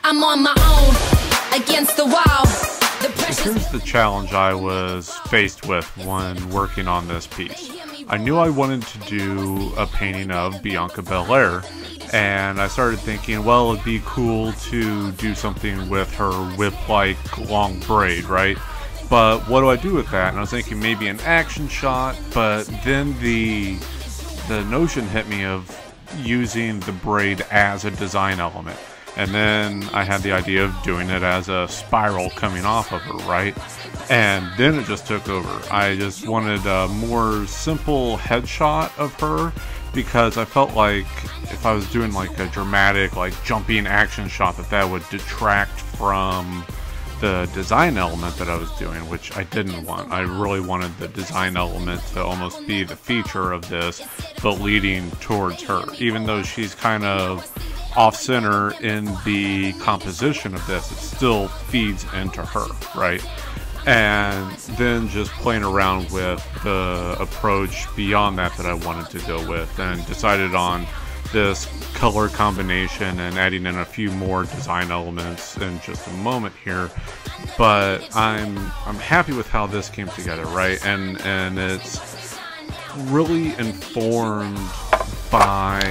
I'm on my own, against the wall. Here's the challenge I was faced with when working on this piece. I knew I wanted to do a painting of Bianca Belair, and I started thinking, well, it'd be cool to do something with her whip-like long braid, right? But what do I do with that? And I was thinking maybe an action shot, but then the notion hit me of using the braid as a design element. And then I had the idea of doing it as a spiral coming off of her, right? And then it just took over. I just wanted a more simple headshot of her, because I felt like if I was doing like a dramatic, like jumping action shot, that would detract from the design element that I was doing, which I didn't want. I really wanted the design element to almost be the feature of this, but leading towards her. Even though she's kind of off-center in the composition of this, it still feeds into her, right? And then just playing around with the approach beyond that I wanted to go with, and decided on this color combination and adding in a few more design elements in just a moment here. But I'm happy with how this came together, right? And it's really informed by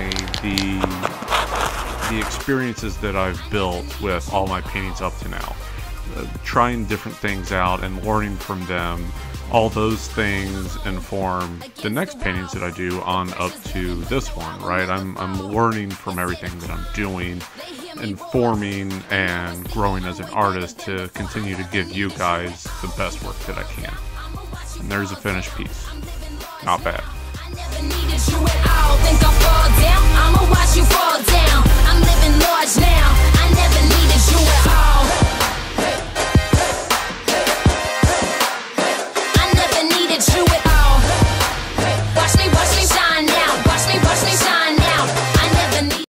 the experiences that I've built with all my paintings up to now. Trying different things out and learning from them, all those things inform the next paintings that I do on up to this one, right? I'm learning from everything that I'm doing, informing and growing as an artist to continue to give you guys the best work that I can. And there's a finished piece. Not bad. Never needed you at all. Think I'll fall down? I'ma watch you fall down. I'm living large now.